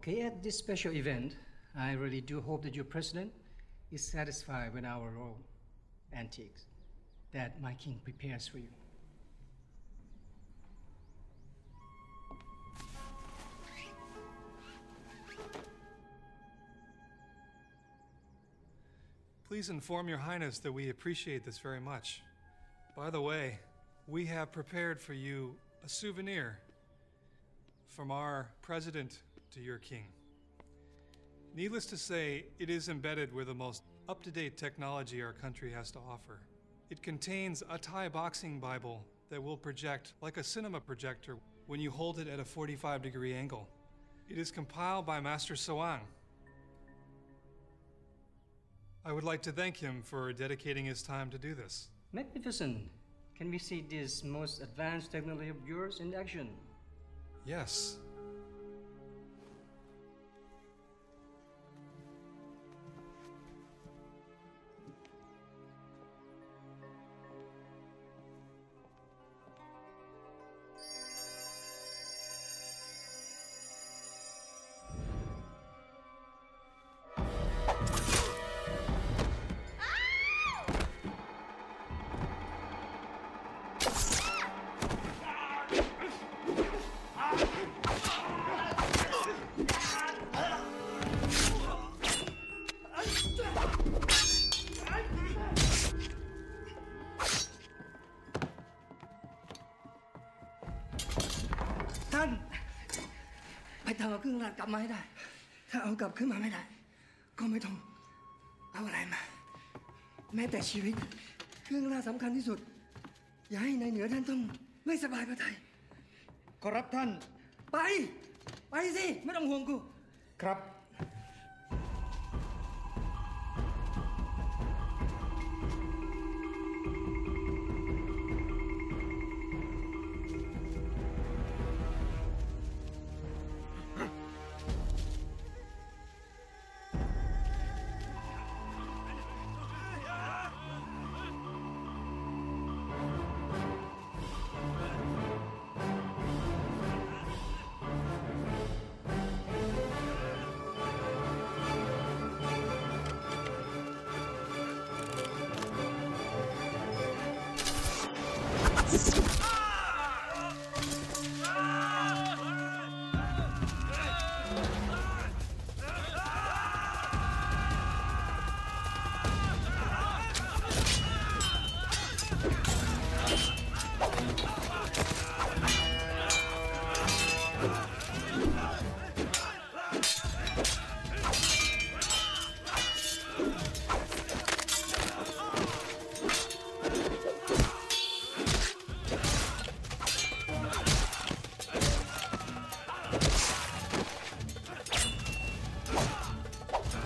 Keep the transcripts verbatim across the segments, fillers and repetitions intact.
Okay, at this special event, I really do hope that your president is satisfied with our royal antiques that my king prepares for you. Please inform Your Highness that we appreciate this very much. By the way, we have prepared for you a souvenir from our president to your king. Needless to say, it is embedded with the most up-to-date technology our country has to offer. It contains a Thai boxing Bible that will project like a cinema projector when you hold it at a forty-five degree angle. It is compiled by Master Soang. I would like to thank him for dedicating his time to do this. Magnificent. Can we see this most advanced technology of yours in action? Yes. ท่านไปทำเอาเครื่องรางกลับมาให้ได้ถ้าเอากลับขึ้นมาไม่ได้ก็ไม่ต้องเอาอะไรมาแม้แต่ชีวิตเครื่องรางสำคัญที่สุดอย่าให้นายเหนือท่านต้องไม่สบายพระทัยขอรับท่านไปไปสิไม่ต้องห่วงกูครับ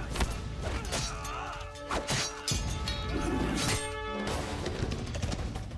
ท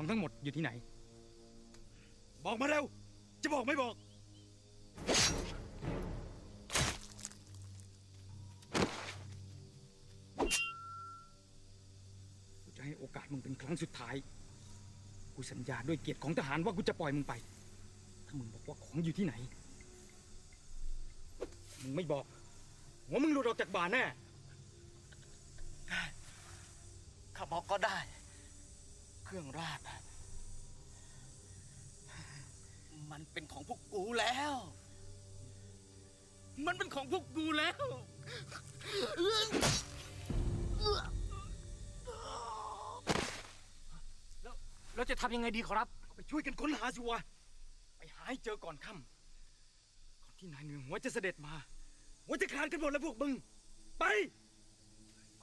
ทั้งหมดอยู่ที่ไหนบอกมาเร็วจะบอกไม่บอกกูจะให้โอกาสมึงเป็นครั้งสุดท้ายกูสัญญาด้วยเกียรติของทหารว่ากูจะปล่อยมึงไปถ้ามึงบอกว่าของอยู่ที่ไหนมึงไม่บอกหัวมึงหลุดออกจากบ่าแน่ข้าบอกก็ได้เครื่องราชมันเป็นของพวกกูแล้วมันเป็นของพวกกูแล้วแล้วเราจะทำยังไงดีขอรับไปช่วยกันค้นหาสิวะไปหาให้เจอก่อนค่ำก่อนที่นายเหนือหัวจะเสด็จมาหัวจะคลานกันหมดแล้วพวกมึงไปไป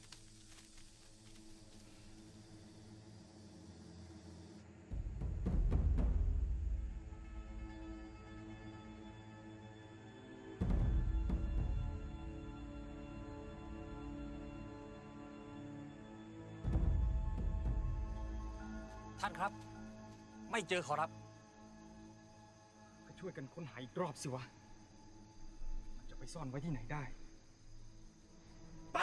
ท่านครับไม่เจอขอรับก็ช่วยกันค้นหาอีกรอบสิวะมันจะไปซ่อนไว้ที่ไหนได้ไป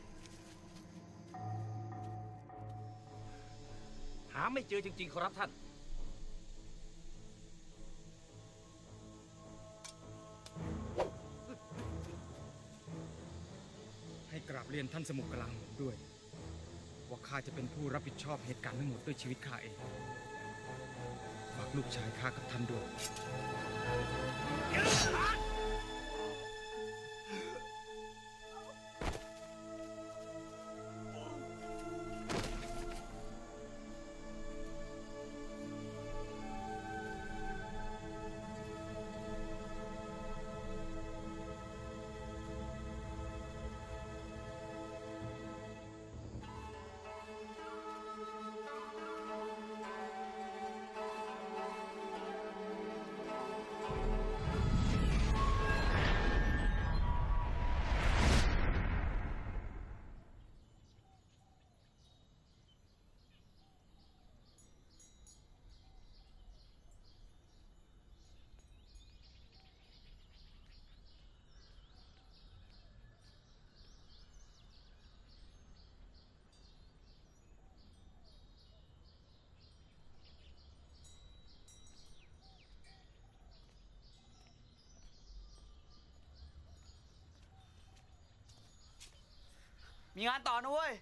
หาไม่เจอจริงๆขอรับท่านให้กราบเรียนท่านสมุกกลางด้วยว่าข้าจะเป็นผู้รับผิดชอบเหตุการณ์ทั้งหมดด้วยชีวิตข้าเองฝากลูกชายข้ากับท่านด้วยมีงานต่อนะเว้ย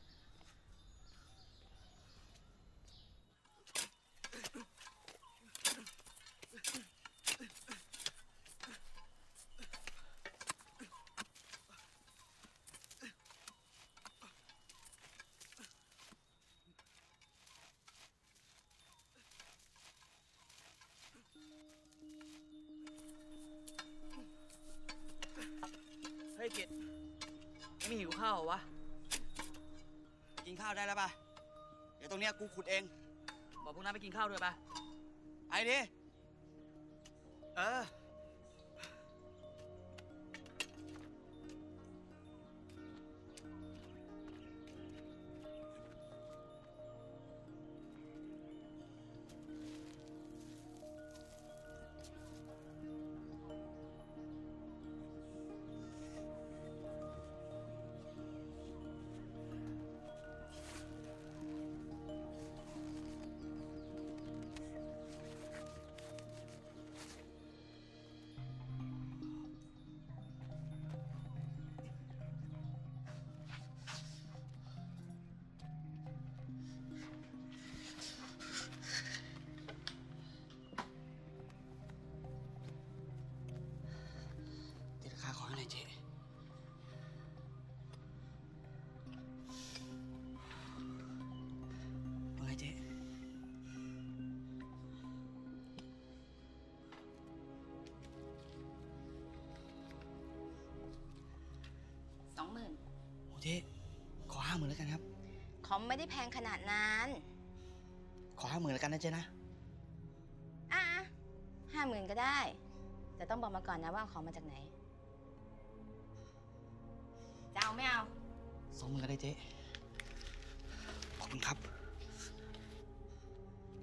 เฮ้ยกิตไม่หิวข้าวเหรอวะกินข้าวได้แล้วป่ะเดี๋ยวตรงเนี้ยกูขุดเองบอกพวกนั้นไปกินข้าวด้วยป่ะไปดิเออข้าขอให้หน่อยเจ๊ว่าไงเจ๊สองหมื่นโอ้เจ๊ขอห้าหมื่นแล้วกันครับของไม่ได้แพงขนาดนั้นขอห้าหมื่นแล้วกันนะเจ๊นะอ่ะห้าหมื่นก็ได้แต่ต้องบอกมาก่อนนะว่าของมาจากไหนจะเอาไม่เอาสองหมื่นก็ได้เจ๊ขอบคุณครับ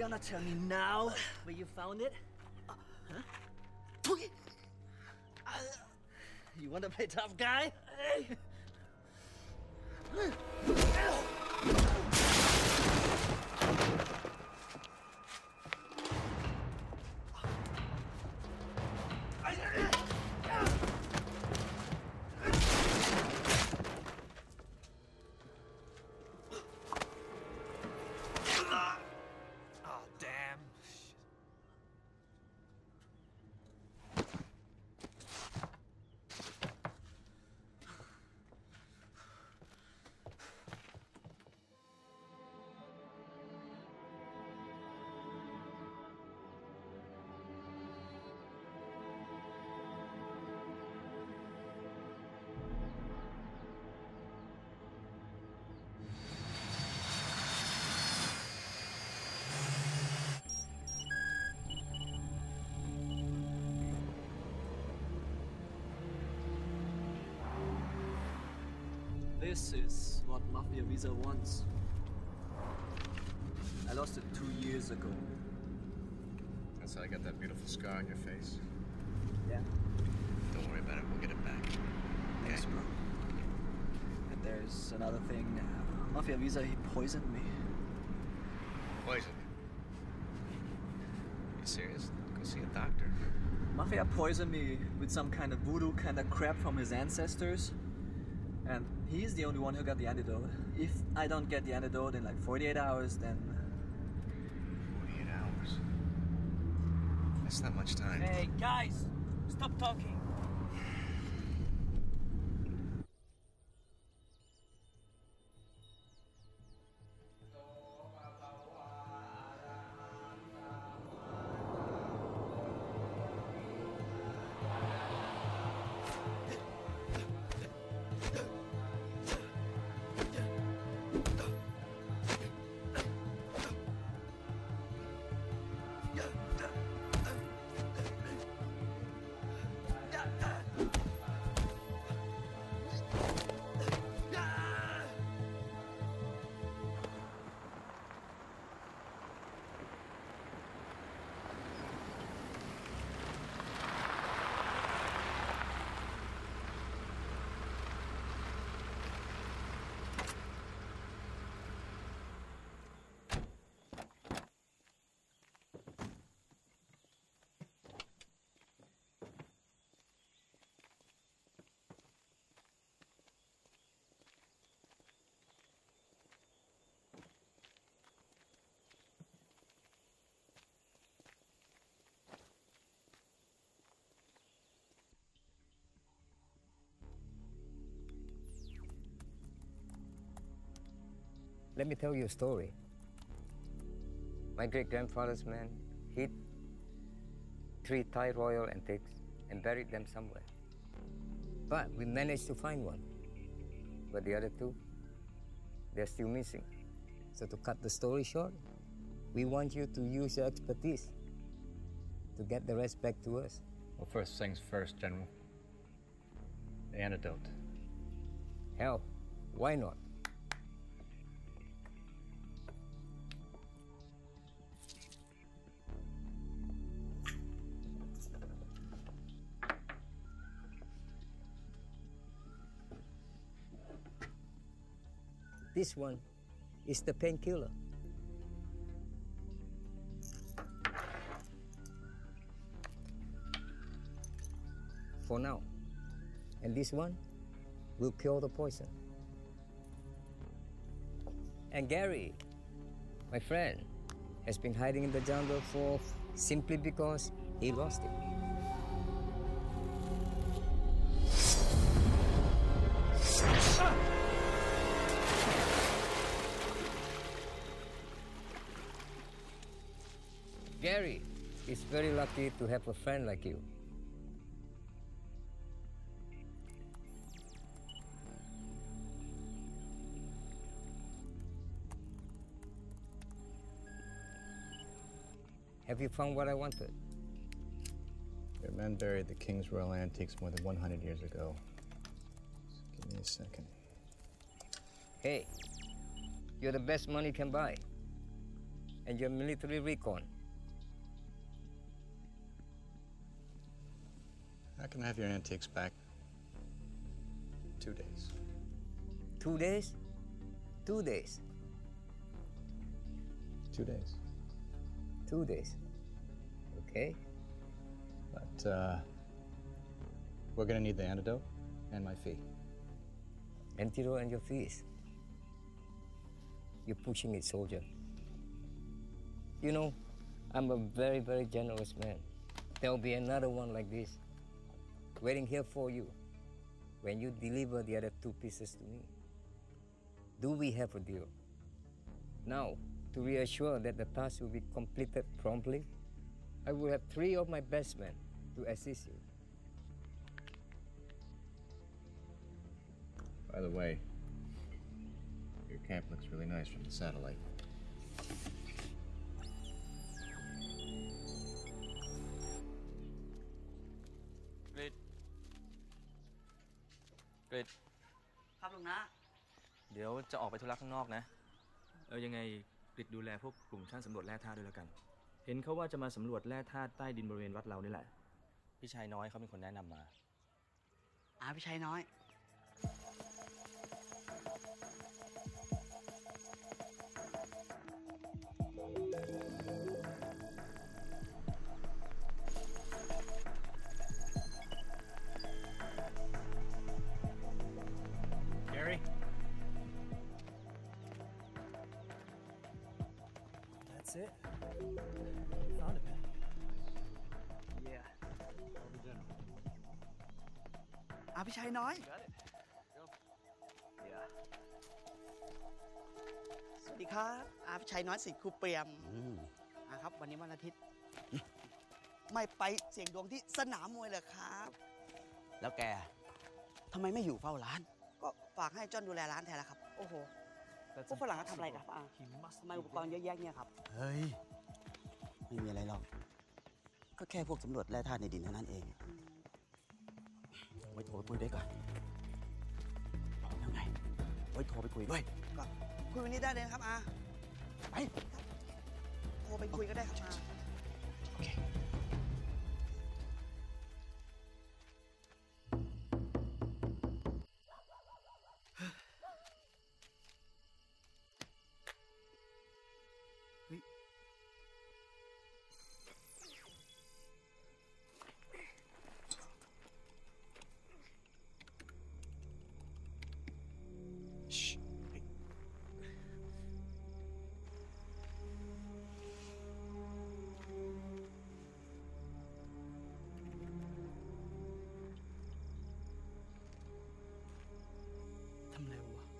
gonna tell me now where you found it? Huh? You wanna play tough guy? This is what Mafia Visa wants. I lost it two years ago. That's how I got that beautiful scar on your face. Yeah. Don't worry about it, we'll get it back. Thanks, bro. And there's another thing. Mafia Visa, he poisoned me. Poison you? You serious? Go see a doctor. Mafia poisoned me with some kind of voodoo kind of crap from his ancestors. And he's the only one who got the antidote. If I don't get the antidote in like forty-eight hours, then... forty-eight hours? That's not much time. Hey, guys! Stop talking! Let me tell you a story. My great-grandfather's men hid three Thai royal antiques and buried them somewhere. But we managed to find one. But the other two, they're still missing. So to cut the story short, we want you to use your expertise to get the rest back to us. Well, first things first, General. The antidote. Hell, why not? This one is the painkiller. For now. And this one will cure the poison. And Gary, my friend, has been hiding in the jungle for simply because he lost it. Gary is very lucky to have a friend like you. Have you found what I wanted? Your men buried the King's Royal Antiques more than one hundred years ago. Just give me a second. Hey, you're the best money can buy. and your military recon. I can have your antiques back. Two days. Two days? Two days. Two days. Two days. Okay. But, uh, we're gonna need the antidote and my fee. Antidote and your fees. You're pushing it, soldier. You know, I'm a very, very generous man. There'll be another one like this, waiting here for you when you deliver the other two pieces to me. Do we have a deal? Now, to reassure that the task will be completed promptly, I will have three of my best men to assist you. By the way, your camp looks really nice from the satellite. Great. Great. ครับลุงนะเดี๋ยวจะออกไปธุระข้างนอกนะ เออยังไงกริดดูแลพวกกลุ่มช่างสำรวจแร่ธาตุด้วยแล้วกัน เห็นเขาว่าจะมาสำรวจแร่ธาตุใต้ดินบริเวณวัดเรานี่แหละ พี่ชายน้อยเขาเป็นคนแนะนำมาอาพี่ชัยน้อย Gary? That's it. Found it, man. Yeah. อาพี่ชัยน้อย Yeah. สวัสดีครับอาพี่ชัยน้อยสิทธิ์ครูเปียมอาครับวันนี้วันอาทิตย์ ไม่ไปเสี่ยงดวงที่สนามมวยเลยครับ แล้วแกทำไมไม่อยู่เฝ้าร้าน ก็ฝากให้จอนดูแลร้านแทนแล้วครับ โอ้โหพวกฝรั่งเขาทำอะไรครับอาทำไมอุปกรณ์เยอะแยะเนี่ยครับ เฮ้ย ไม่มีอะไรหรอก ก็แค่พวกสำรวจแร่ธาตุในดินเท่านั้นเอง ไว้โทรไปคุยด้วยก่อนแล้วไง ไว้โทรไปคุยด้วยก็คุยวันนี้ได้เลยนะครับอาไปโทรไปคุยก็ได้ครับอาโอเค ทำอะไรวะ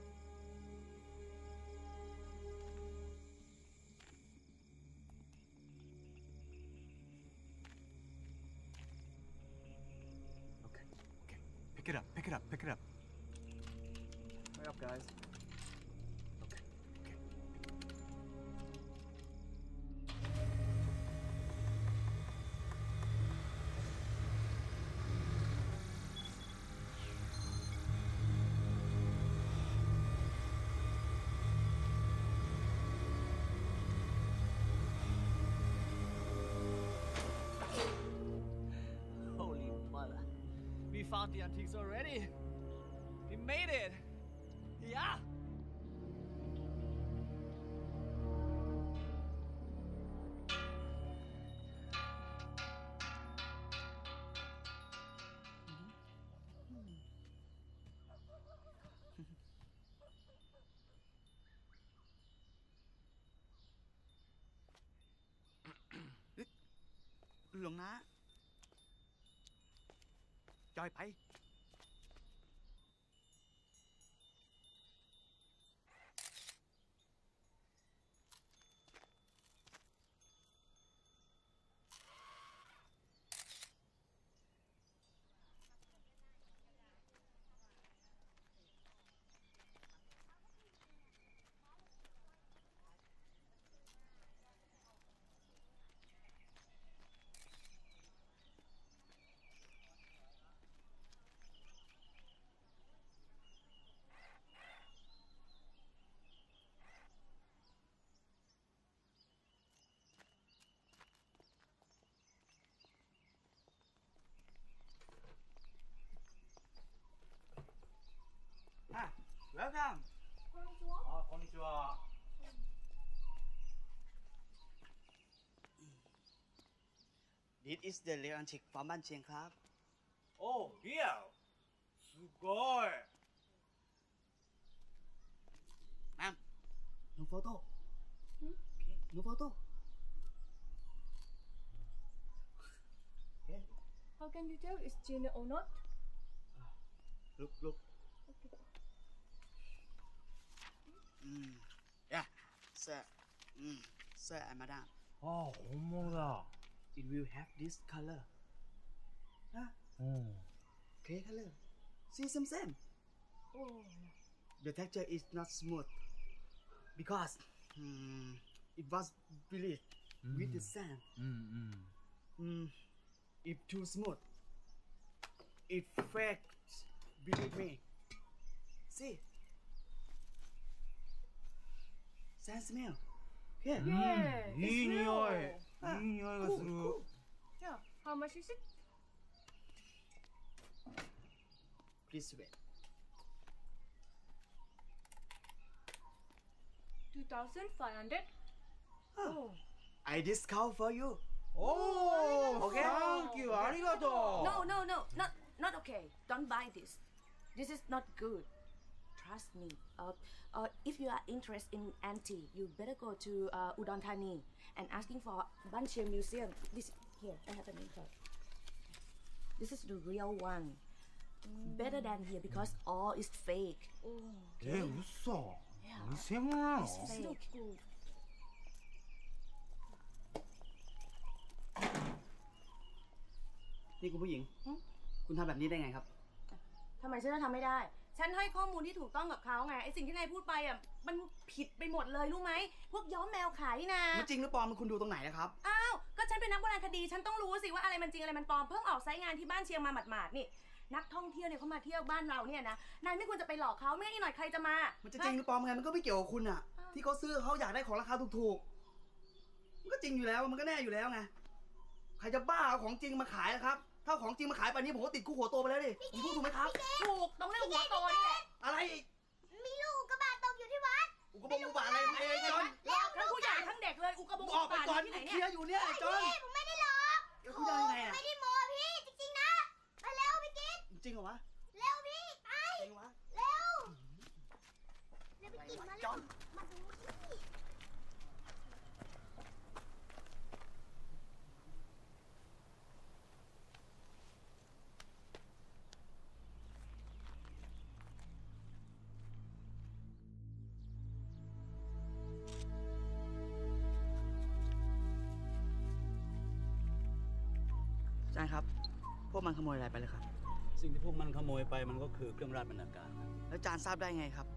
Okay, okay. Pick it up, pick it up, pick it up. Hurry up, guys. Okay, okay. Holy mother. We found the antiques already. We made it. Yeah. Ừ. หลวงนะจอยไป This is the real antique from บ้านเชียงครับ Oh, yeah. すごい Ma'am, no photo. Okay, no photo. Okay, How can you tell it's genuine or not? look, look. Mm. Yeah, sir. Mm. Sir and madam. ああ、本物だ。 It will have this color. Huh? うん。 Clay color. See, same, same. Oh. The texture is not smooth because mm, it was bleached with the sand. うんうん。 Mm, if too smooth, it fakes. Believe me. See, sand smell. Yeah. Yeah. いい匂い。いい Ah, 匂いが cool, する。 cool. Yeah. How much is it? Please wait. Two thousand five hundred. Oh. I discount for you. おお、 Okay. Thank you ありがとう。 No, no, no, not not okay. Don't buy this. This is not good. Trust me. Uh, uh, if you are interested in antique, you better go to uh, Udon Thani and asking for Ban Chiang Museum. This here, I have a name card. This is the real one. Better than here because all is fake. え、嘘。 Yeah. 偽物なの It's fake. Good. นี่คุณผู้หญิง คุณทำแบบนี้ได้ไงครับทำไมฉันจะทำไม่ได้ ฉันให้ข้อมูลที่ถูกต้องกับเขาไง ไอสิ่งที่นายพูดไปอ่ะ มันผิดไปหมดเลยรู้ไหม พวกย้อมแมวขายนี่นะมันจริงหรือปลอมมันคุณดูตรงไหนนะครับอ้าว ก็ฉันเป็นนักโบราณคดี ฉันต้องรู้สิว่าอะไรมันจริงอะไรมันปลอม เพิ่งออกไซต์งานที่บ้านเชียงมาหมาดๆนี่ นักท่องเที่ยวเนี่ยเขามาเที่ยวบ้านเราเนี่ยนะ นายไม่ควรจะไปหลอกเขาไม่งั้นอีกหน่อยใครจะมามันจะจริงหรือปลอมไงมันก็ไม่เกี่ยวกับคุณอะที่เขาซื้อเขาอยากได้ของราคาถูกๆ มันก็จริงอยู่แล้วมันก็แน่อยู่แล้วไง ใครจะบ้าเอาของจริงมาขายนะครับ ถ้าของจริงมาขายป่านนี้ผมก็ติดคุกหัวโตไปแล้วดิผมพูดถูกไหมครับถูกต้องเรื่องหัวโตนี่แหละอะไรอีกมีลูกอุกกาบาตตกอยู่ที่วัดอุกกาบงอุกกาบาตอะไรไอ้จอนทั้งผู้ใหญ่ทั้งเด็กเลยอุกกาบงออกไปก่อนที่ไหนเคเนี่ลียยร์อยู่เนี่ยไอ้จอนพี่ผมไม่ได้หลอกเดี๋ยวคุณจะยังไงอะไม่ได้โม้พี่จริงๆนะ มาเร็วพี่กิ๊กจริงเหรอวะเร็วพี่ไปจริงวะเร็วเร็วพี่กิ๊กมาเร็วมาดูพี่อาจารย์ครับ พวกมันขโมยอะไรไปเลยครับสิ่งที่พวกมันขโมยไปมันก็คือเครื่องราชบรรณาการแล้วอาจารย์ทราบได้ไงครับ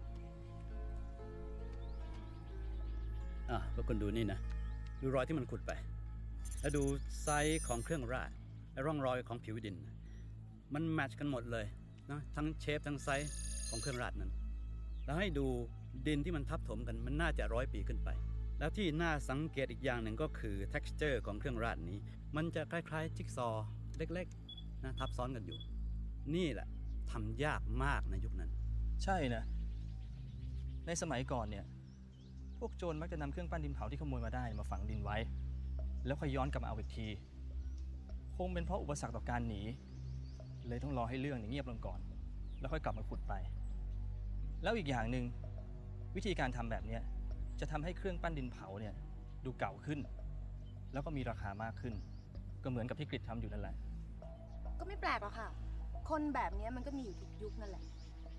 อ่ะพวกคุณดูนี่นะ ดูรอยที่มันขุดไป แล้วดูไซส์ของเครื่องราชและร่องรอยของผิวดิน มันแมทช์กันหมดเลยนะทั้งเชฟทั้งไซส์ของเครื่องราชนั้น แล้วให้ดูดินที่มันทับถมกันมันน่าจะร้อยปีขึ้นไป แล้วที่น่าสังเกตอีกอย่างหนึ่งก็คือ texture ของเครื่องราชนี้ มันจะคล้ายๆจิ๊กซอว์เล็กๆนะทับซ้อนกันอยู่ นี่แหละทำยากมากในยุคนั้นใช่นะ ในสมัยก่อนเนี่ย พวกโจรมักจะนำเครื่องปั้นดินเผาที่ขโมยมาได้มาฝังดินไว้ แล้วค่อยย้อนกลับมาเอาอีกที คงเป็นเพราะอุปสรรคต่อการหนี เลยต้องรอให้เรื่องเงียบลงก่อน แล้วค่อยกลับมาขุดไป แล้วอีกอย่างหนึ่งวิธีการทำแบบนี้จะทำให้เครื่องปั้นดินเผาเนี่ยดูเก่าขึ้น แล้วก็มีราคามากขึ้น ก็เหมือนกับที่กฤษทำอยู่นั่นแหละก็ไม่แปลกหรอกค่ะ คนแบบนี้มันก็มีอยู่ทุกยุคนั่นแหละ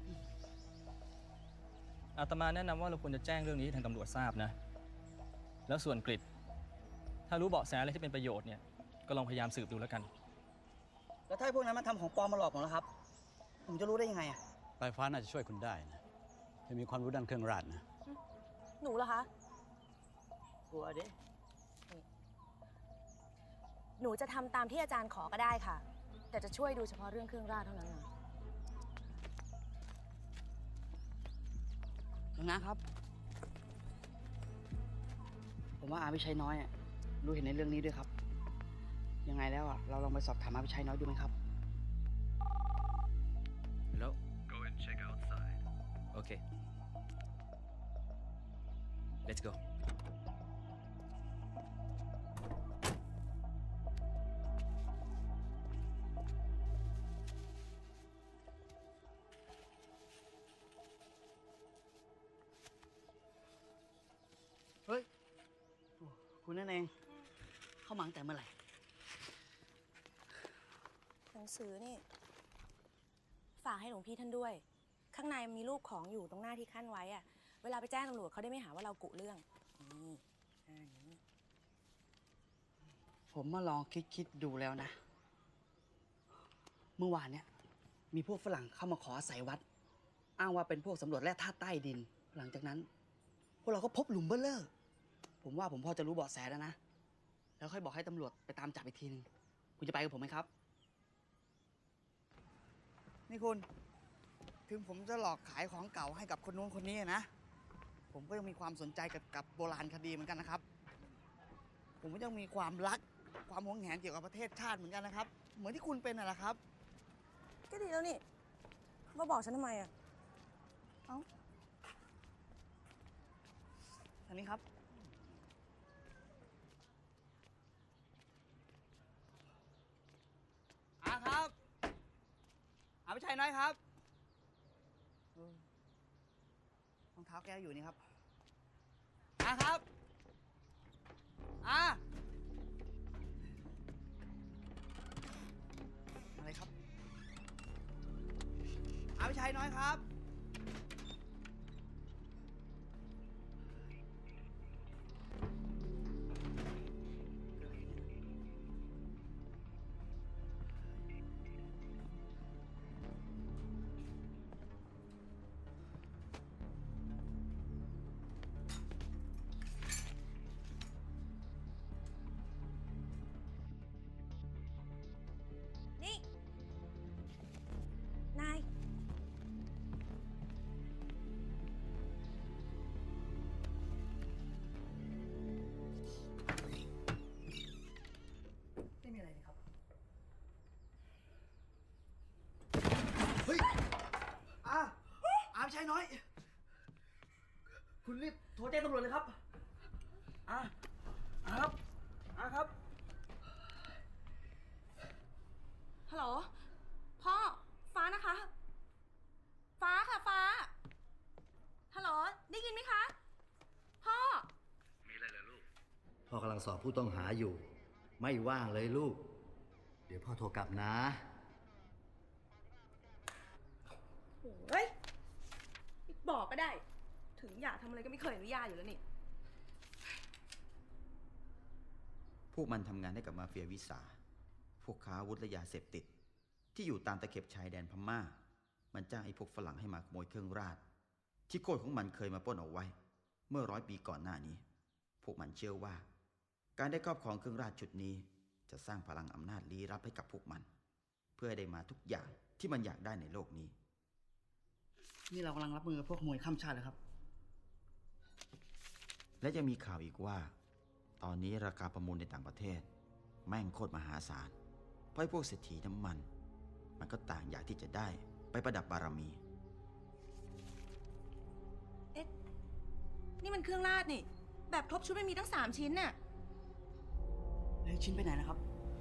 อาตมาแนะนำว่าเราควรจะแจ้งเรื่องนี้ให้ทางตำรวจทราบนะ แล้วส่วนกฤษถ้ารู้เบาะแสอะไรที่เป็นประโยชน์เนี่ยก็ลองพยายามสืบดูแล้วกันแล้วถ้าพวกนั้นมาทำของปลอมมาหลอกผมแล้วครับ ผมจะรู้ได้ยังไงอะปลายฟ้าน่าจะช่วยคุณได้นะจะมีความรู้ด้านเครื่องราชนะหนูเหรอคะกลัวดิหนูจะทำตามที่อาจารย์ขอก็ได้ค่ะ แต่จะช่วยดูเฉพาะเรื่องเครื่องราชเท่านั้นนะนะครับ ผมว่าอาพิชัยน้อยอะรู้เห็นในเรื่องนี้ด้วยครับ ยังไงแล้วอะเราลองไปสอบถามอาพิชัยน้อยดูไหมครับ Hello Go and check outside. Okay Let's go นั่นเองเข้ามาตั้งแต่เมื่อไหร่หนังสือนี่ ฝากให้หลวงพี่ท่านด้วย ข้างในมีรูปของอยู่ตรงหน้าที่ขั้นไว้อะเวลาไปแจ้งตำรวจเขาได้ไม่หาว่าเรากุเรื่องนี่อ่านี้ผมมาลองคิดคิดดูแล้วนะ เมื่อวานเนี่ยมีพวกฝรั่งเข้ามาขออาศัยวัด อ้างว่าเป็นพวกสำรวจแร่ธาตุใต้ดิน หลังจากนั้น พวกเราก็พบหลุมเบ้อเร่อผมว่าผมพอจะรู้เบาะแสแล้วนะ แล้วค่อยบอกให้ตำรวจไปตามจับอีกทีนึงคุณจะไปกับผมไหมครับ นี่คุณ ถึงผมจะหลอกขายของเก่าให้กับคนนู้นคนนี้นะ ผมก็ยังมีความสนใจกับกับโบราณคดีเหมือนกันนะครับ ผมก็ยังมีความรัก ความหวงแหนเกี่ยวกับประเทศชาติเหมือนกันนะครับ เหมือนที่คุณเป็นน่ะแหละครับก็ดีแล้วนี่มาบอกฉันทำไมอะเอ้าอันนี้ครับ อาครับอาพี่ชัยน้อยครับรองเท้าแกอยู่นี่ครับอาครับอาอะไรครับอาพี่ชัยน้อยครับนี่ นายไม่มีอะไรเลยครับ เฮ้ยอาอาพี่ชัยน้อย คุณรีบโทรแจ้งตำรวจเลยครับอาอาครับอาครับฮัลโหล พ่อ ฟ้านะคะ ฟ้าค่ะฟ้า ฮัลโหล ได้ยินไหมคะ พ่อมีอะไรเหรอลูก พ่อกำลังสอบผู้ต้องหาอยู่ ไม่ว่างเลยลูก เดี๋ยวพ่อโทรกลับนะเฮ้ย บอกก็ได้ ถึงอยากทำอะไรก็ไม่เคยอนุญาตอยู่แล้วนี่พวกมันทำงานให้กับมาเฟียวิสา พวกค้าอาวุธและยาเสพติด ที่อยู่ตามตะเข็บชายแดนพม่า มันจ้างไอ้พวกฝรั่งให้มาขโมยเครื่องราช ที่โคตรของมันเคยมาปล้นเอาไว้ เมื่อร้อยปีก่อนหน้านี้ พวกมันเชื่อว่า การได้ครอบครองเครื่องราชชุดนี้ จะสร้างพลังอำนาจลี้ลับให้กับพวกมัน เพื่อให้ได้มาทุกอย่างที่มันอยากได้ในโลกนี้นี่เรากำลังรับมือกับพวกขโมยข้ามชาติแล้วครับและยังมีข่าวอีกว่า ตอนนี้ราคาประมูลในต่างประเทศ แม่งโคตรมหาศาล เพราะพวกเศรษฐีน้ำมัน มันก็ต่างอยากที่จะได้ไปประดับบารมีเอ๊ะ นี่มันเครื่องราชนี่ แบบครบชุดมันมีตั้งสามชิ้นน่ะแล้วชิ้นไปไหนนะครับ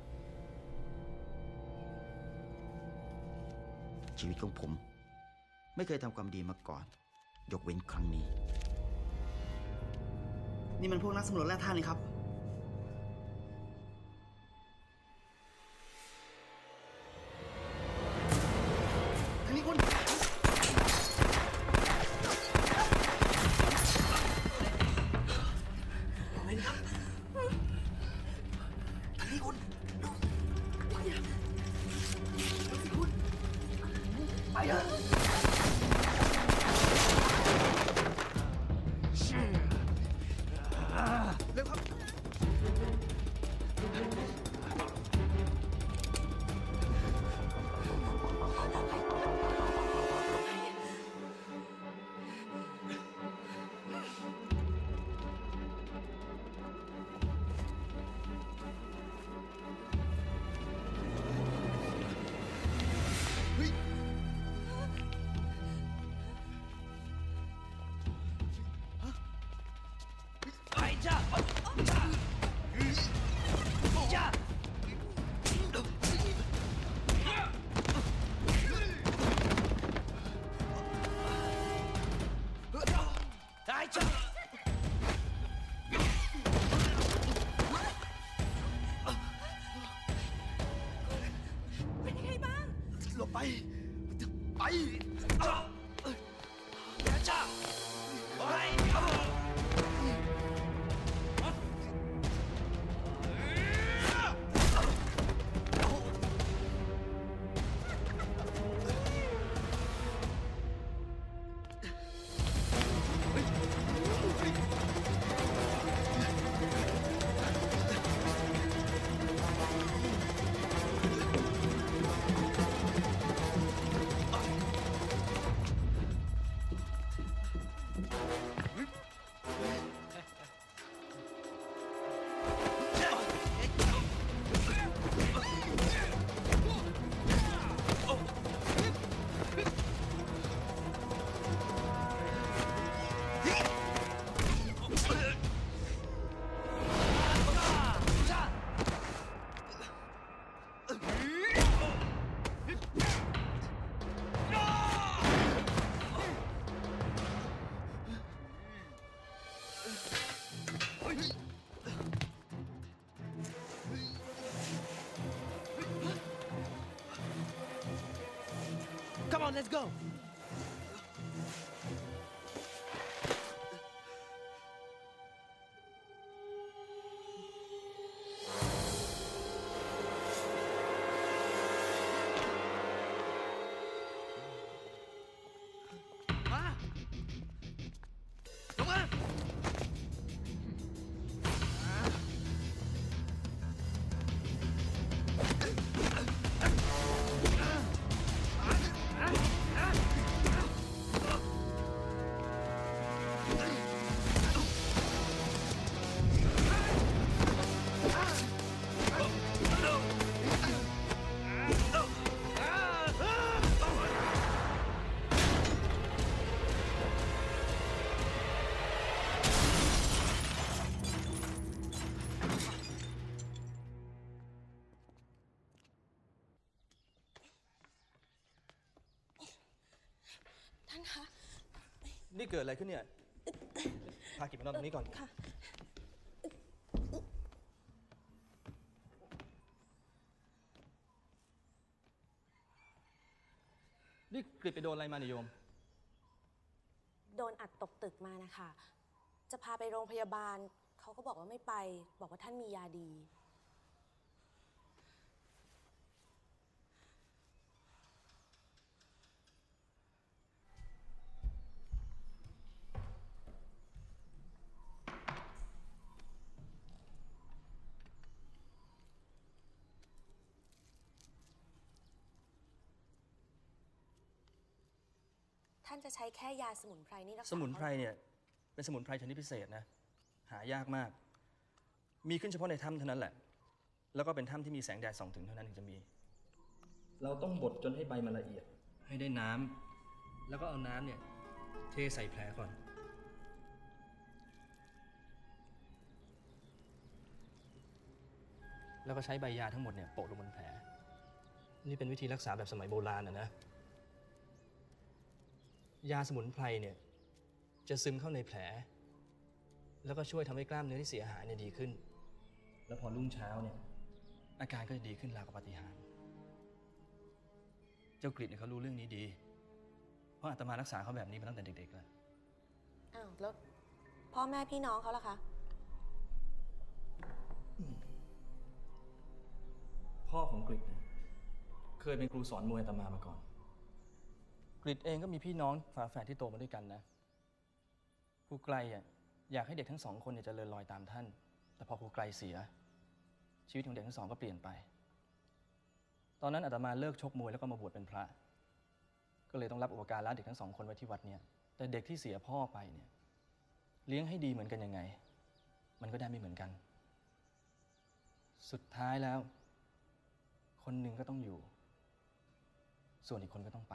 ชีวิตของผม ไม่เคยทำความดีมาก่อน ยกเว้นครั้งนี้นี่มันพวกนักสำรวจแร่ธาตุนี่ครับ ทางนี้คุณอะไรนะครับทางนี้คุณไปอ่ะทางนี้คุณไปอ่ะเร็วครับไอ้จ้า Come on, let's go. ท่านคะนี่เกิดอะไรขึ้นเนี่ย พากิจมานอนตรงนี้ก่อนค่ะนี่กริดไปโดนอะไรมาเนี่ยโยมโดนอัดตกตึกมานะคะ จะพาไปโรงพยาบาล เขาก็บอกว่าไม่ไป บอกว่าท่านมียาดี ท่านจะใช้แค่ยาสมุนไพรนี่รักษาสมุนไพรเนี่ยเป็นสมุนไพรชนิดพิเศษนะ หายากมาก มีขึ้นเฉพาะในถ้ำเท่านั้นแหละ แล้วก็เป็นถ้ำที่มีแสงแดดส่องถึงเท่านั้นถึงจะมี เราต้องบดจนให้ใบมันละเอียด ให้ได้น้ำแล้วก็เอาน้ำเนี่ยเทใส่แผลก่อน แล้วก็ใช้ใบยาทั้งหมดเนี่ยโปะลงบนแผล นี่เป็นวิธีรักษาแบบสมัยโบราณนะนะ ยาสมุนไพรเนี่ยจะซึมเข้าในแผล แล้วก็ช่วยทำให้กล้ามเนื้อที่เสียหายเนี่ยดีขึ้น แล้วพอรุ่งเช้าเนี่ยอาการก็จะดีขึ้นราวกับปาฏิหาริย์เจ้ากฤษเนี่ยเขารู้เรื่องนี้ดี เพราะอาตมารักษาเขาแบบนี้มาตั้งแต่เด็กๆแล้วอ้าวแล้วพ่อแม่พี่น้องเขาล่ะคะพ่อของกฤษเนี่ยเคยเป็นครูสอนมวยอาตมามาก่อนกฤษเองก็มีพี่น้องฝาแฝดที่โตมาด้วยกันนะครูไกลอ่ะอยากให้เด็กทั้งสองคนเนี่ยเจริญรอยตามท่าน แต่พอครูไกลเสีย ชีวิตของเด็กทั้งสองก็เปลี่ยนไป ตอนนั้นอาตมาเลิกชกมวยแล้วก็มาบวชเป็นพระ ก็เลยต้องรับอุปการะเด็กทั้งสองคนไว้ที่วัดเนี่ยแต่เด็กที่เสียพ่อไปเนี่ยเลี้ยงให้ดีเหมือนกันยังไง มันก็ได้ไม่เหมือนกัน สุดท้ายแล้ว คนหนึ่งก็ต้องอยู่ ส่วนอีกคนก็ต้องไป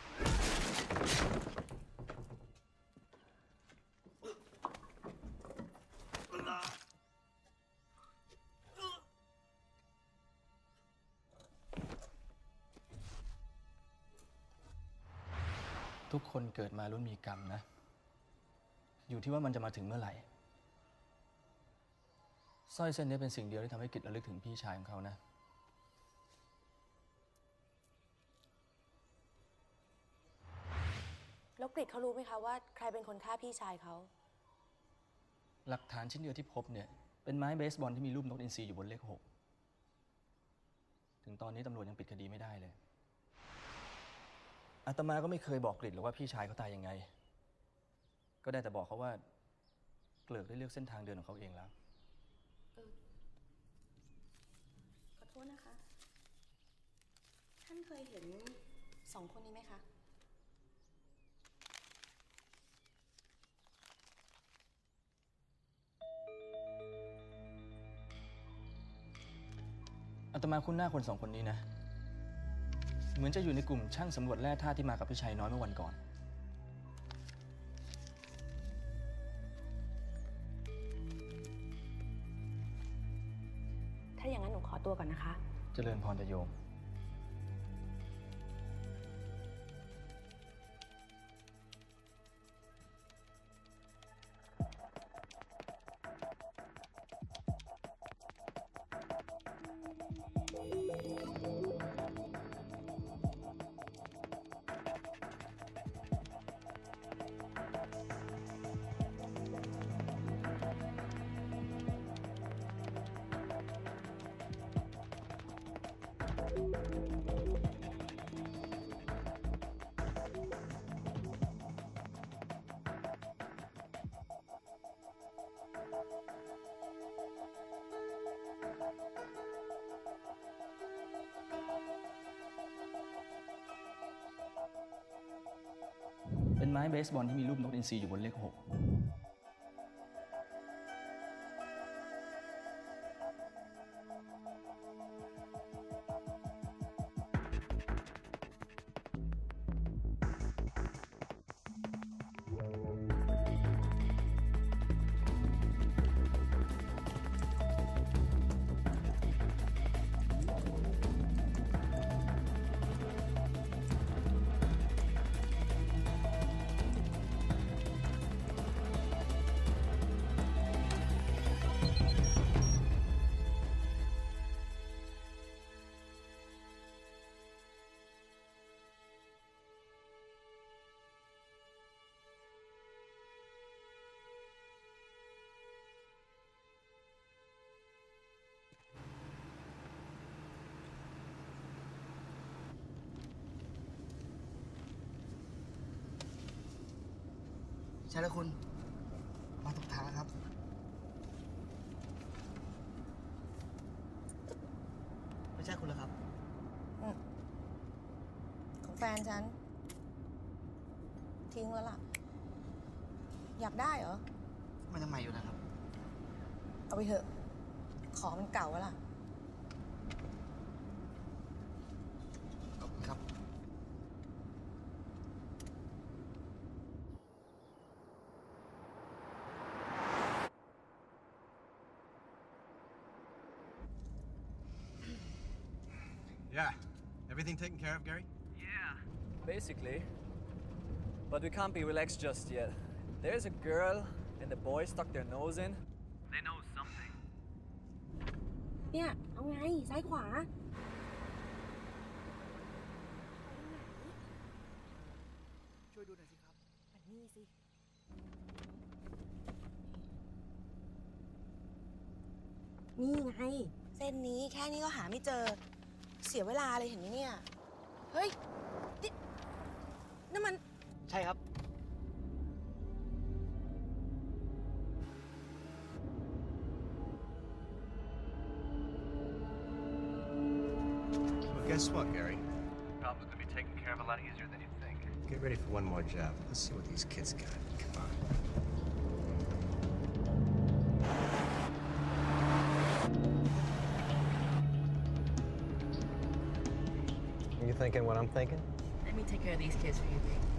ทุกคนเกิดมาล้วนมีกรรมนะ อยู่ที่ว่ามันจะมาถึงเมื่อไหร่สร้อยเส้นนี้เป็นสิ่งเดียวที่ทำให้กิจระลึกถึงพี่ชายของเขานะแล้วกฤษเขารู้ไหมคะว่าใครเป็นคนฆ่าพี่ชายเขาหลักฐานชิ้นเดียวที่พบเนี่ยเป็นไม้เบสบอลที่มีรูปนกอินทรีอยู่บนเลขหก ถึงตอนนี้ตำรวจยังปิดคดีไม่ได้เลย อาตมาก็ไม่เคยบอกกฤษหรอกว่าพี่ชายเขาตายยังไง ก็ได้แต่บอกเขาว่าเกลือกได้เลือกเส้นทางเดินของเขาเองแล้วขอโทษนะคะ ท่านเคยเห็นสองคนนี้ไหมคะอาตมาคุ้นหน้าคนสองคนนี้นะ เหมือนจะอยู่ในกลุ่มช่างสำรวจแร่ธาตุที่มากับพี่ชัยน้อยเมื่อวันก่อนถ้าอย่างนั้นหนูขอตัวก่อนนะคะเจริญพรจะโยม เป็นไม้เบสบอลที่มีรูปนกอินทรีอยู่บนเลขหกใช่แล้วคุณ มาถูกทางแล้วครับ ไม่ใช่คุณแล้วครับอืมของแฟนฉัน ทิ้งแล้วล่ะ อยากได้เหรอมันยังใหม่อยู่นะครับเอาไปเถอะ ของมันเก่าแล้วล่ะขอบคุณครับ Yeah. Everything taken care of, Gary? Yeah. Basically. But we can't be relaxed just yet. There's a girl and the boy stuck their nose in. They know something. เนี่ย เอาไง ซ้ายขวาช่วยดูหน่อยสิครับอันนี้สิ นี่ไง เส้นนี้แค่นี้ก็หาไม่เจอ เสียเวลาเลยเห็นไหมเนี่ย เฮ้ยนี่นั่นมันใช่ครับ Well, guess what, Gary? The problem's gonna be taken care of a lot easier than you think. Get ready for one more job. Let's see what these kids got. Come on. You thinking what I'm thinking? Let me take care of these kids for you, babe.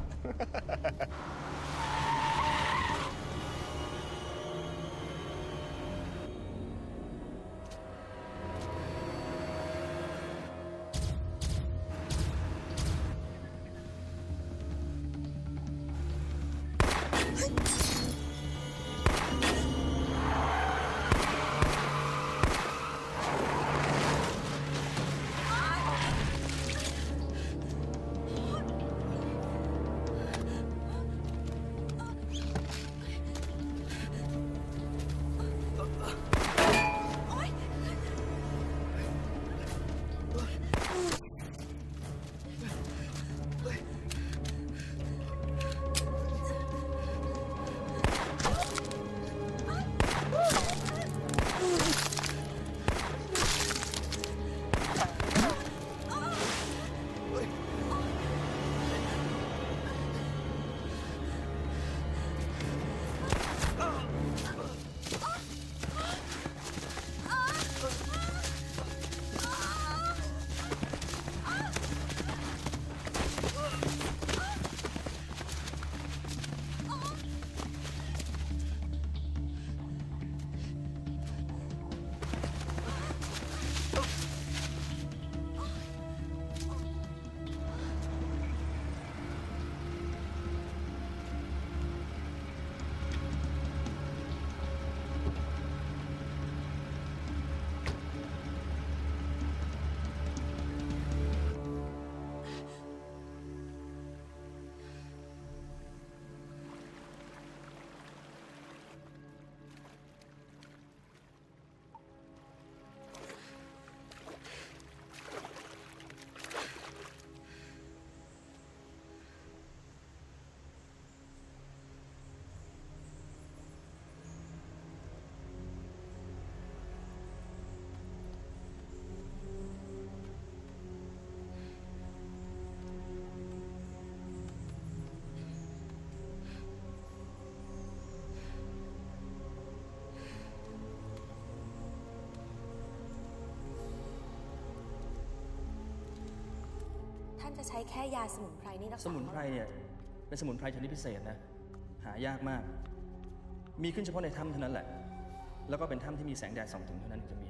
จะใช้แค่ยาสมุนไพรนี่รักษาสมุนไพรเนี่ยเป็นสมุนไพรชนิดพิเศษนะหายากมากมีขึ้นเฉพาะในถ้ำเท่านั้นแหละแล้วก็เป็นถ้ำที่มีแสงแดดส่องถึงเท่านั้นถึงจะมี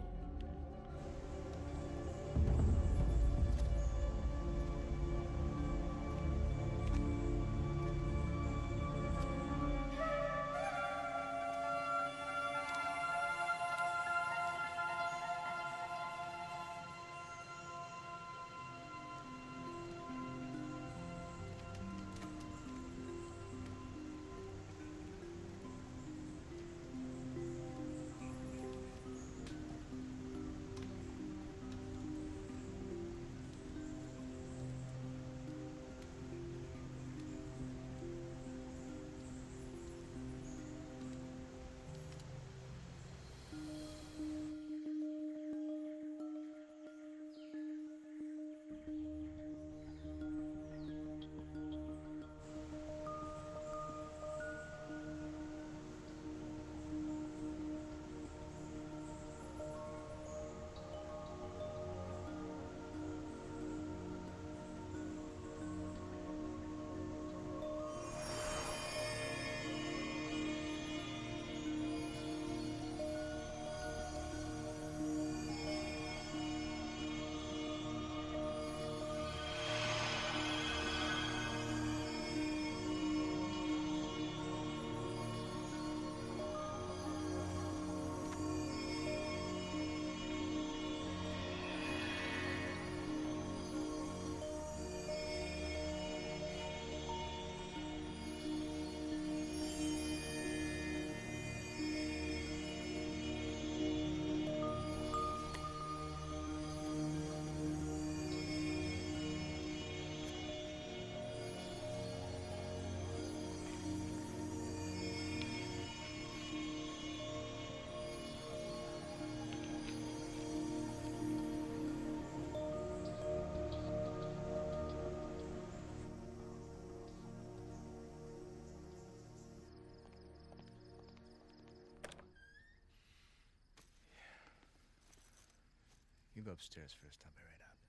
You go upstairs first, I'll be right out.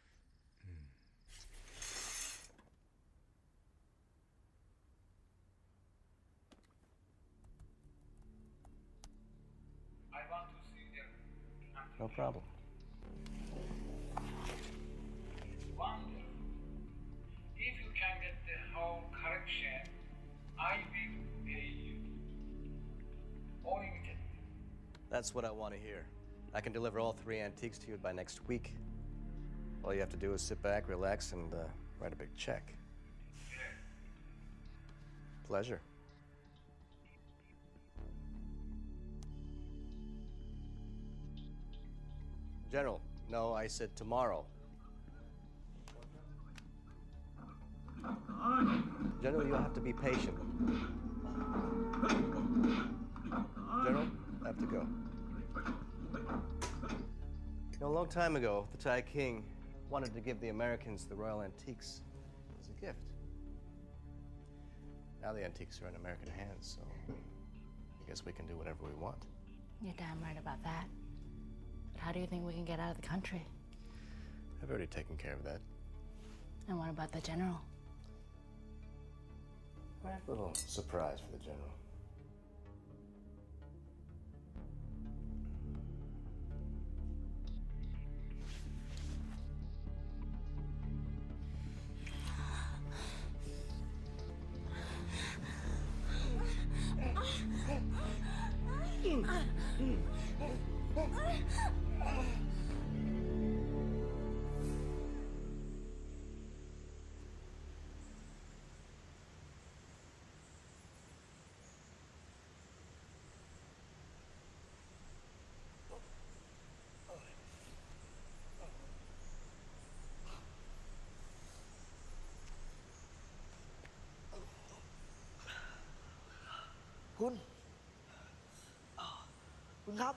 I want to see them. No problem. Wonder if you can get the whole correction, I will pay you. Unlimited. That's what I want to hear. I can deliver all three antiques to you by next week. All you have to do is sit back, relax, and uh, write a big check. Pleasure. General, no, I said tomorrow. General, you'll have to be patient. General, I have to go. You know, a long time ago, the Thai king wanted to give the Americans the royal antiques as a gift. Now the antiques are in American hands, so I guess we can do whatever we want. You're damn right about that. But how do you think we can get out of the country? I've already taken care of that. And what about the general? I have a little surprise for the general. Kun. Kun ครับ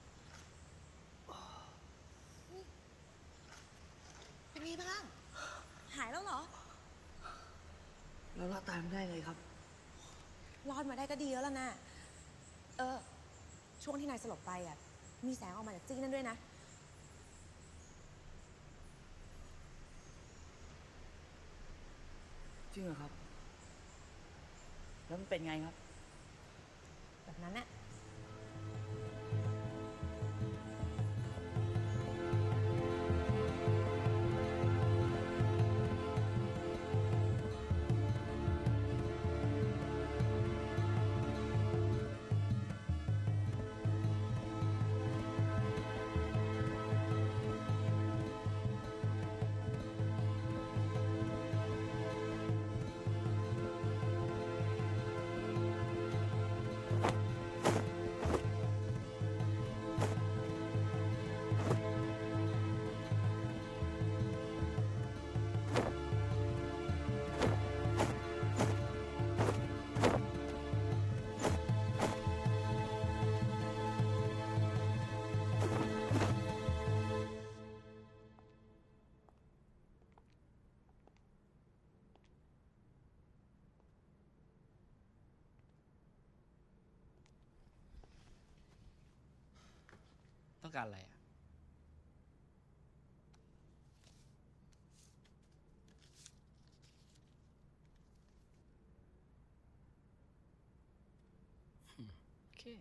เป็นไงบ้าง หายแล้วเหรอเรารอดตายมาได้ไงครับรอดมาได้ก็ดีแล้วล่ะนะ เออ ช่วงที่นายสลบไปอ่ะ มีแสงออกมาจากจี้นั่นด้วยนะจริงเหรอครับแล้วมันเป็นไงครับแบบนั้นน่ะต้องการอะไรอ่ะโอเค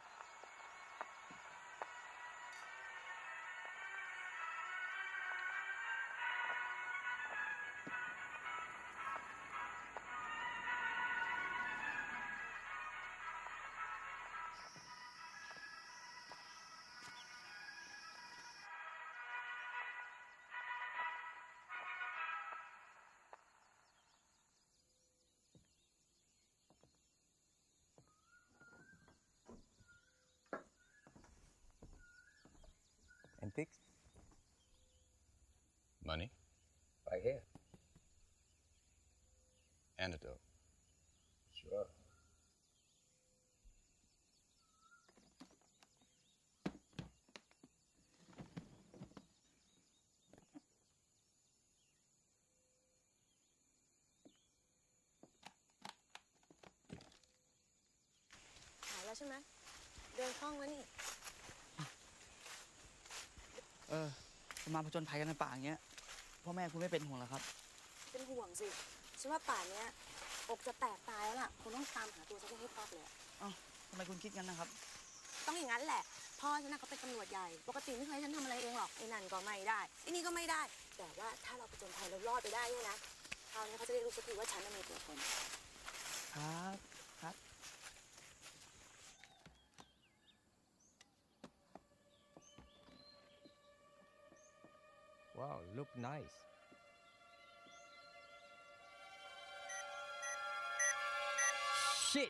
Antiques? Money? Right here. Antidote. Sure. หายแล้วใช่ไหมเดินคล่องแล้วนี่เออมาผจญภัยกันในป่าอย่างเงี้ยพ่อแม่คุณไม่เป็นห่วงเหรอครับเป็นห่วงสิฉันว่าป่านเนี้ยอกจะแตกตายแล้วล่ะคุณต้องตามหาตัวฉันให้ครอบเลยอะเอ้าทำไมคุณคิดงั้นนะครับต้องอย่างนั้นแหละพ่อฉันน่ะเขาเป็นตำรวจใหญ่ปกติไม่เคยให้ฉันทำอะไรเองหรอกไอ้นั่นก็ไม่ได้ไอ้นี่ก็ไม่ได้แต่ว่าถ้าเราผจญภัยแล้วรอดไปได้เนี่ยนะคราวนี้เขาจะได้รู้สักทีว่าฉันน่ะมีตัวตนครับครับ Wow, look nice. Shit!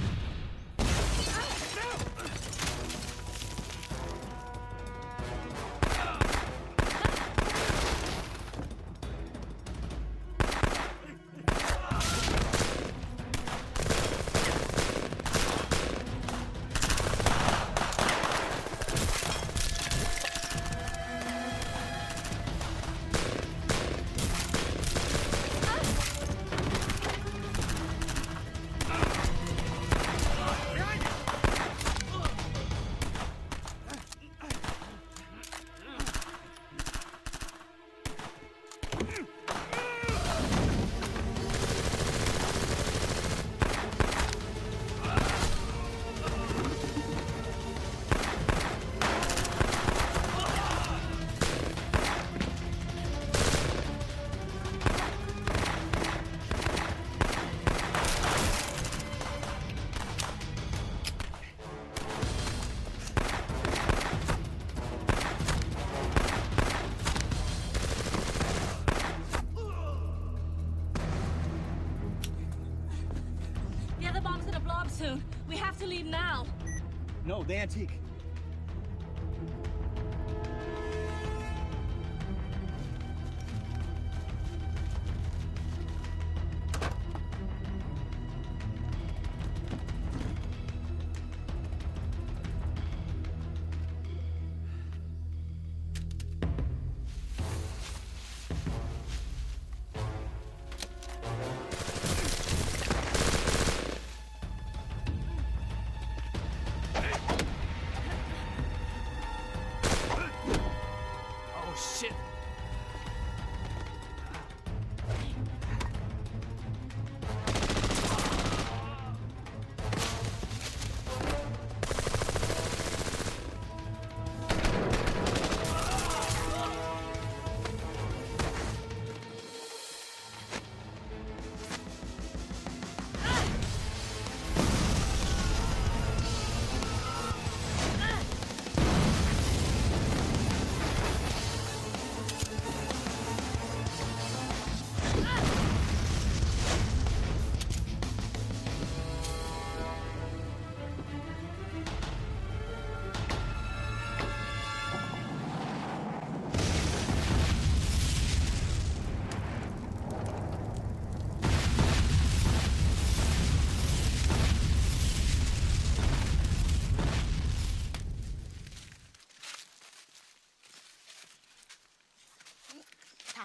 The other bomb's gonna blow up soon. We have to leave now. No, the antique.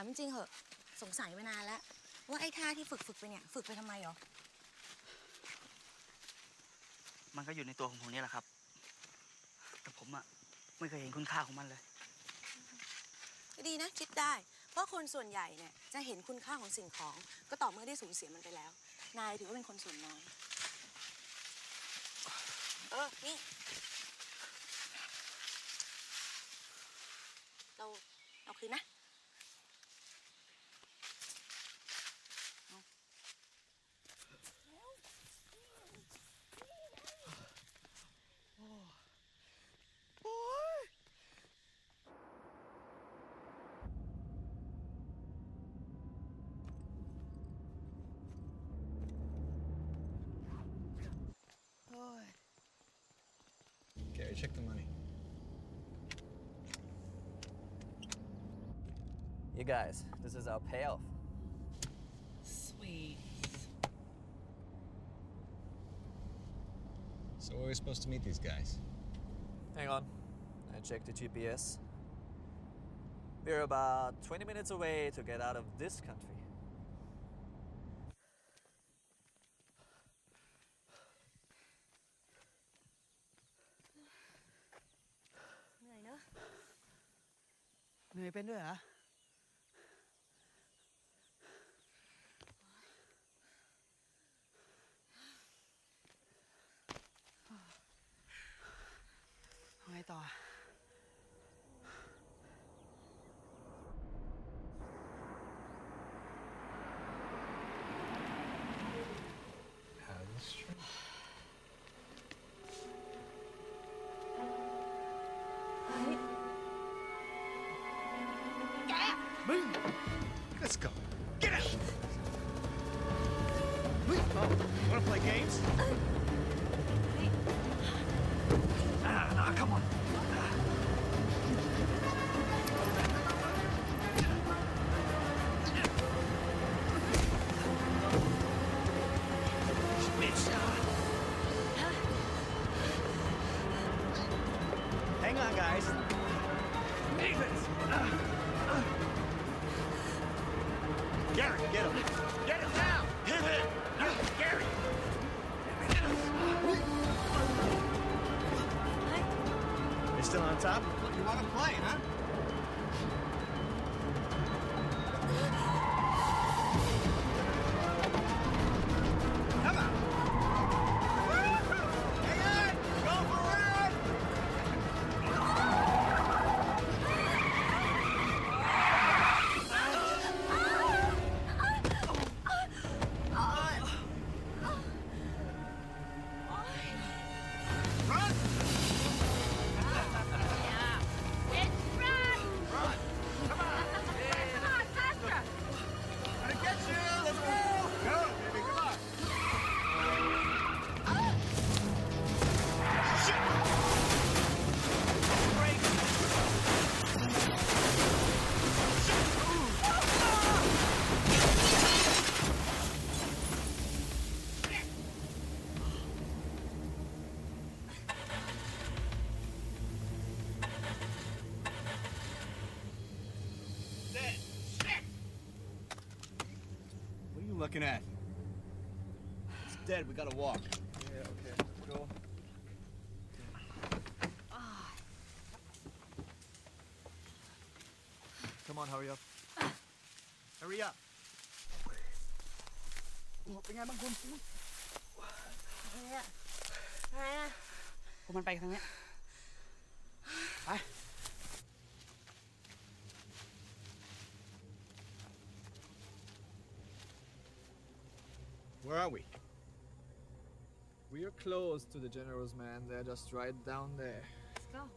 จริงๆเหอะสงสัยมานานแล้วว่าไอ้ท่าที่ฝึกฝึกไปเนี่ยฝึกไปทำไมหรอมันก็อยู่ในตัวของผมนี่แหละครับแต่ผมอะไม่เคยเห็นคุณค่าของมันเลยก็ดีนะคิดได้เพราะคนส่วนใหญ่เนี่ยจะเห็นคุณค่าของสิ่งของก็ต่อเมื่อได้สูญเสียมันไปแล้วนายถือว่าเป็นคนส่วนน้อยเออนี่เราเอาคืนนะ Gary, check the money. You guys, this is our payoff. Sweet. So where are we supposed to meet these guys? Hang on. I checked the G P S. We're about twenty minutes away to get out of this country. Này nữa. เหนื่อยเป็นด้วยเหรอเอาไงต่อ How is this true? Let's go. Get out! Oh, wanna play games? Ah, nah, come on. Hang on, guys. Gary, get him. Get him down. Hit it. Gary. They still on top? You want to play, huh? Come on. Hang on. Go for it. What are you looking at? It's dead. We gotta walk. Yeah, okay. Go. Come on, hurry up. Hurry up. เป็นไงบ้างคุณอะไรอะอะไรอะพวกมันไปทางเนี้ยไป Where are we? We are close to the generals, man. They're just right down there. Let's go.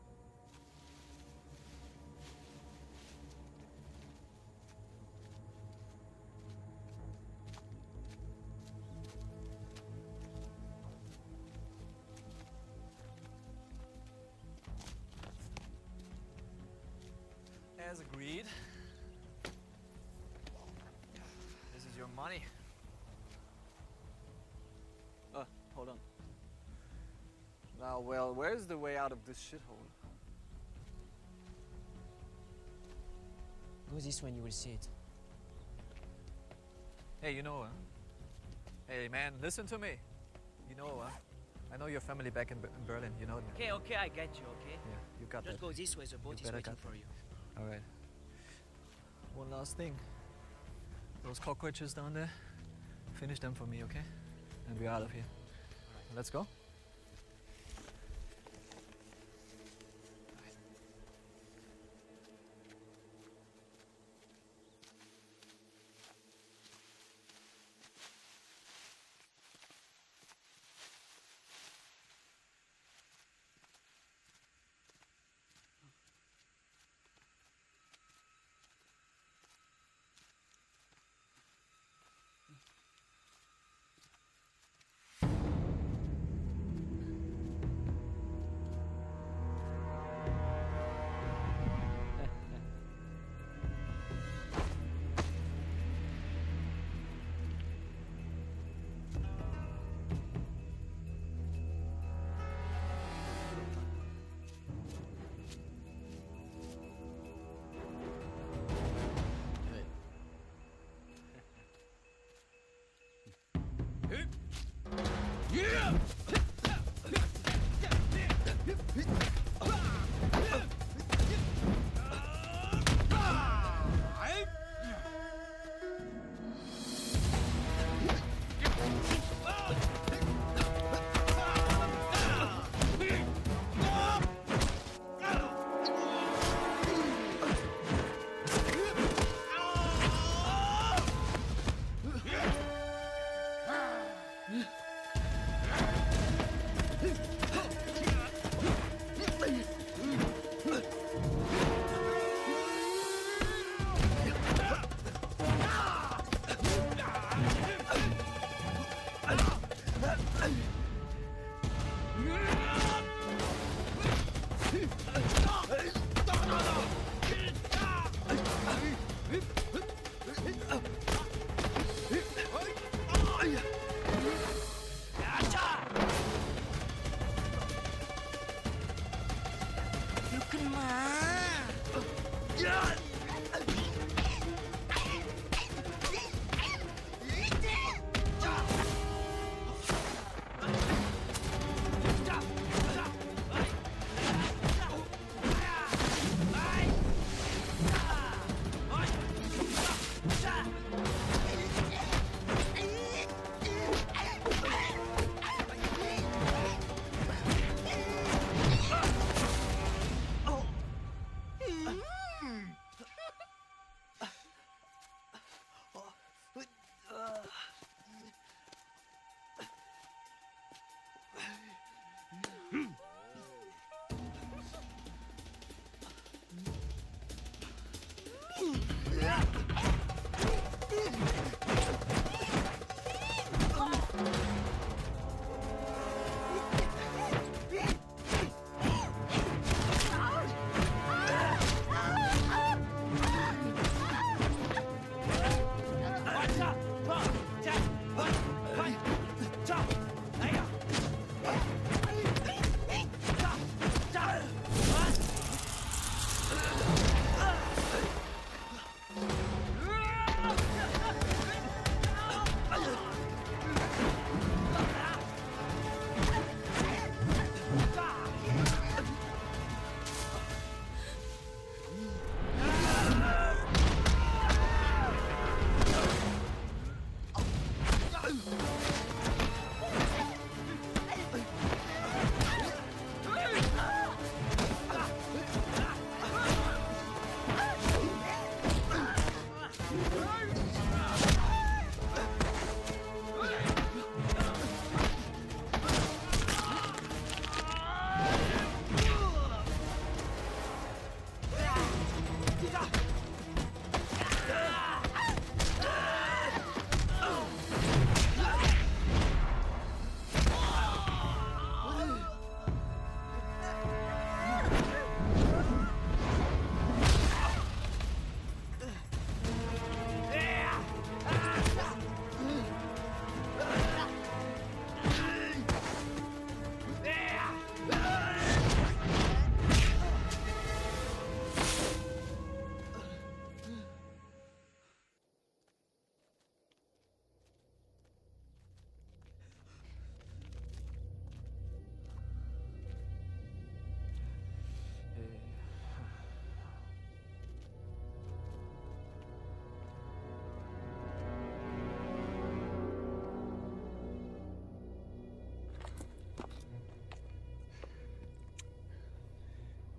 As agreed. This is your money. Uh, hold on. Now, well, where's the way out of this shithole? Go this way and you will see it. Hey, you know, uh, hey man, listen to me. You know, uh, I know your family back in, B in Berlin, you know that. Okay, okay, I get you, okay? Yeah, you got Just that. go this way, the boat You is better waiting got for that. you. Alright. One last thing. Those cockroaches down there, finish them for me, okay? And we're out of here. Alright. Let's go.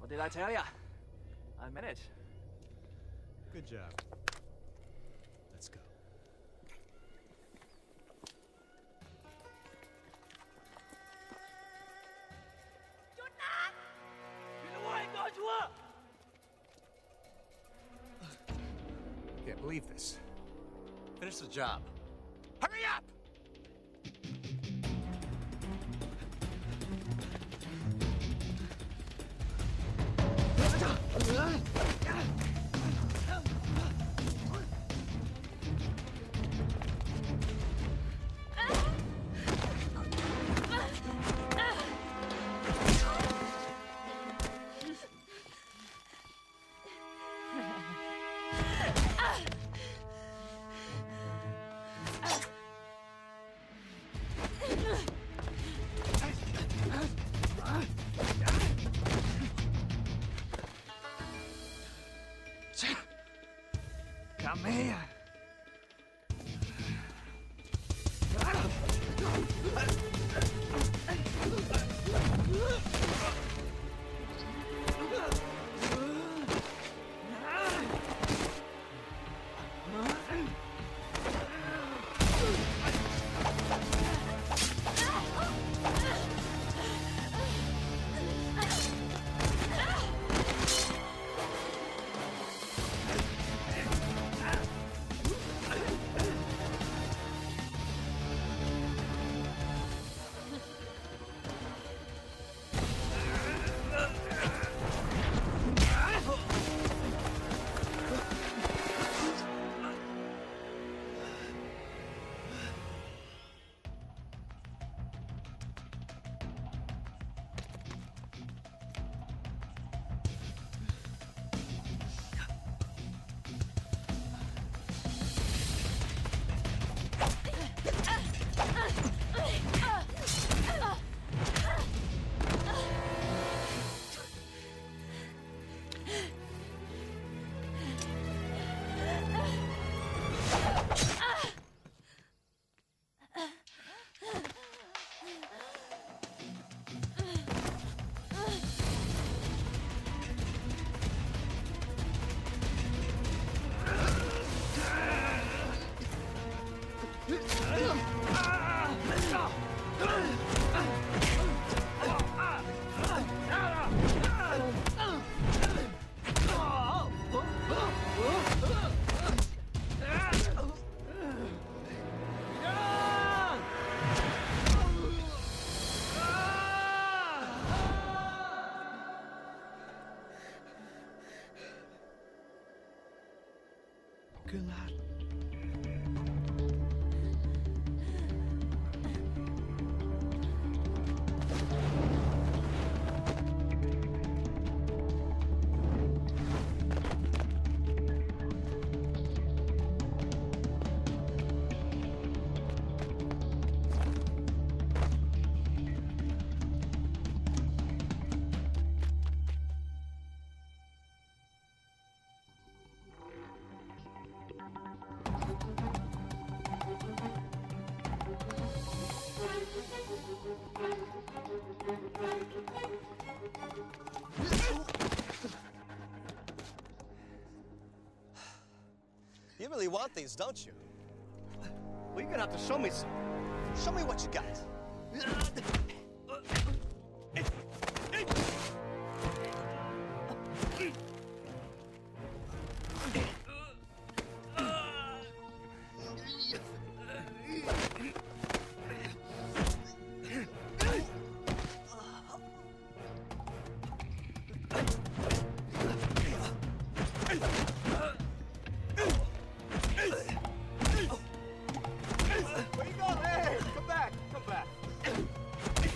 What did I tell ya? I managed. Good job. Let's go. Can't believe this. Finish the job. Hurry up! Come here. Good lad. You really want these, don't you? Well, you're gonna have to show me some. Show me what you got. Where you going? Hey, come back, come back.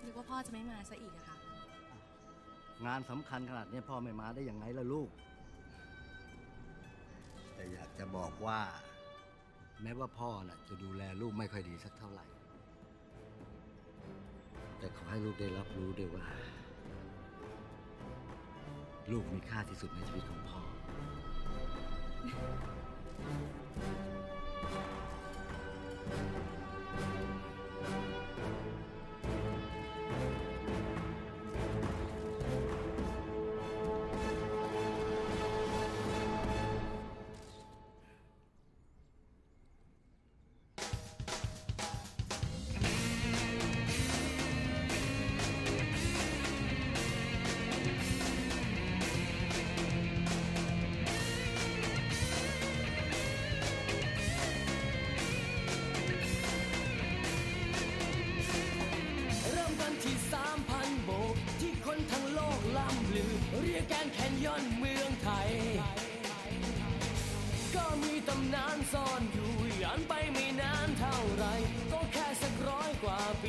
นึกว่าพ่อจะไม่มาซะอีกอะค่ะงานสำคัญขนาดนี้พ่อไม่มาได้ยังไงล่ะลูก แต่อยากจะบอกว่า แม้ว่าพ่อน่ะจะดูแลลูกไม่ค่อยดีสักเท่าไหร่ แต่ขอให้ลูกได้รับรู้ด้วยว่า ลูกมีค่าที่สุดในชีวิตของพ่อเริ่มกันที่ สามพัน โบกที่คนทั้งโลกล่ำลือ เรียกแกรนด์แคนยอนเมืองไทย ก็มีตำนานซ่อนอยู่ย้อนไปไม่นานเท่าไร ก็แค่สักร้อยกว่าปี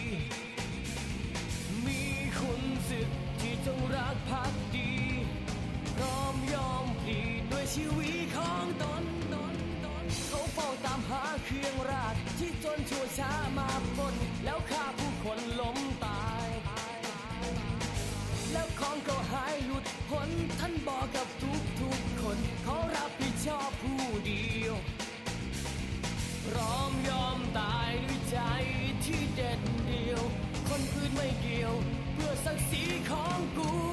มีคุณศึกที่จงรักภักดี พร้อมยอมพลีด้วยชีวิตของตน เขาเฝ้าตามหาเครื่องราชที่จนชั่วช้ามาปล้นแล้วฆ่าผู้คนล้มตาย แล้วของก็หายหลุดพ้นท่านบอกกับทุกทุกๆคนเขารับผิดชอบผู้เดียวพร้อมยอมตายด้วยใจที่เด็ดเดียว คนอื่นไม่เกี่ยวเพื่อศักดิ์ศรีของกู